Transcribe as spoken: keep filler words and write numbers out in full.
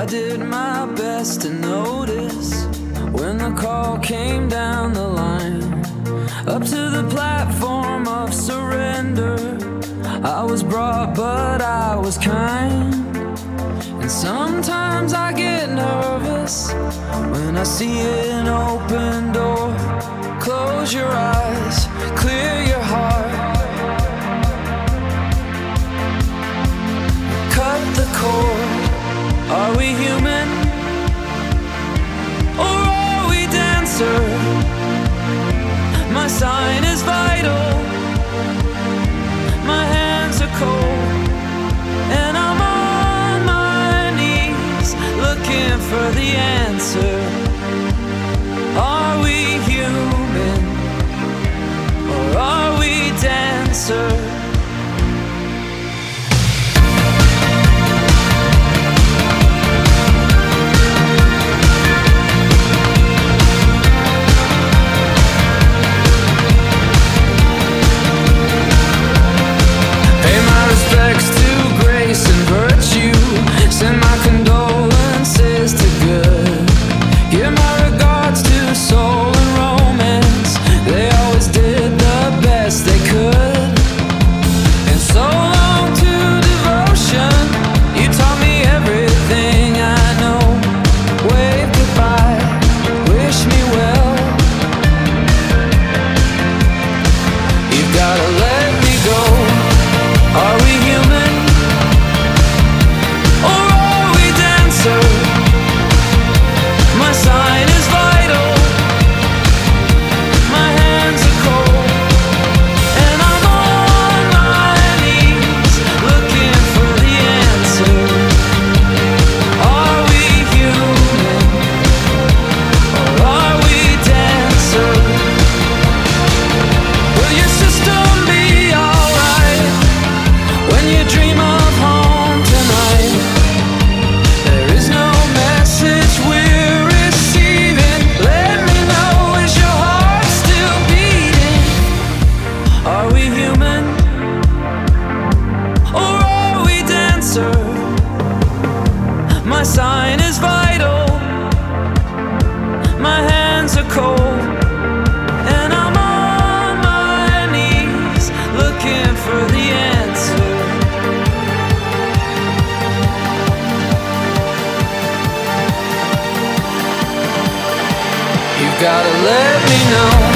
did my best to notice when the call came down the line, up to the platform of surrender. I was brought, but I was kind. And sometimes I get nervous when I see an open door. Close your eyes, clear your heart, cut the cord. Are we human, or are we dancer? My sign is vital, my hands are cold, and I'm on my knees looking for the answer. Are we human, or are we dancer? Send my condolences to good. Give my regards to soul and romance. They always did the best they could. And so long to devotion. You taught me everything I know. Wave goodbye, wish me well. You've gotta let me go. Are we human, or are we dancer? My sign is vital, my hands are cold, and I'm on my knees looking for the answer. Are we human, or are we dancer? Will your system be alright when you dream of home tonight? There is no message we're receiving. Let me know, is your heart still beating? Are we human, or are we dancer? My sign is vital, my hands are cold, and I'm on my knees looking for the answer. You've gotta let me know.